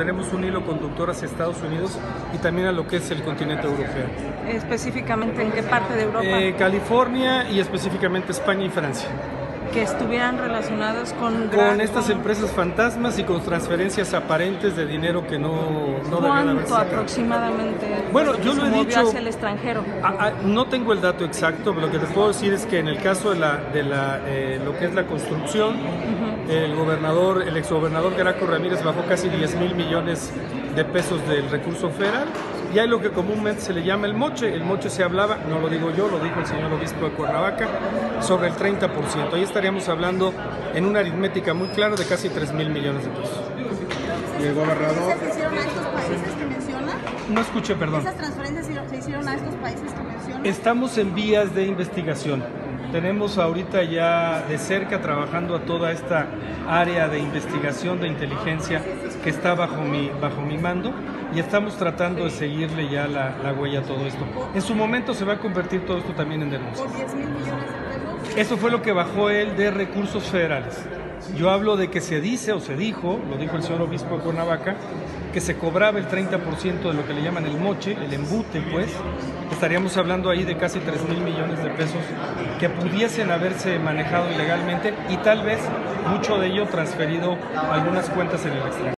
tenemos un hilo conductor hacia Estados Unidos y también a lo que es el continente europeo. ¿Específicamente en qué parte de Europa? California y específicamente España y Francia. Que estuvieran relacionadas con estas empresas fantasmas y con transferencias aparentes de dinero que no debían haber sacado. ¿Cuánto aproximadamente? Bueno, yo lo he dicho hacia el extranjero. No tengo el dato exacto, pero lo que te puedo decir es que en el caso de lo que es la construcción, el exgobernador Graco Ramírez bajó casi 10,000 millones de pesos del recurso federal. Y hay lo que comúnmente se le llama el moche. El moche se hablaba, no lo digo yo, lo dijo el señor obispo de Cuernavaca, sobre el 30%. Ahí estaríamos hablando en una aritmética muy clara de casi 3,000 millones de pesos. ¿Y el gobernador? ¿Se hicieron a estos países que menciona? No escuché, perdón. ¿Esas transferencias se hicieron a estos países que menciona? Estamos en vías de investigación. Tenemos ahorita ya de cerca trabajando a toda esta área de investigación de inteligencia que está bajo mi mando y estamos tratando de seguirle ya la huella a todo esto. En su momento se va a convertir todo esto también en denuncias. ¿Por 10,000 millones de pesos? Eso fue lo que bajó él de recursos federales. Yo hablo de que se dice o se dijo, lo dijo el señor obispo de Cuernavaca, que se cobraba el 30% de lo que le llaman el moche, el embute, pues. Estaríamos hablando ahí de casi 3,000 millones de pesos que pudiesen haberse manejado ilegalmente y tal vez mucho de ello transferido a algunas cuentas en el extranjero.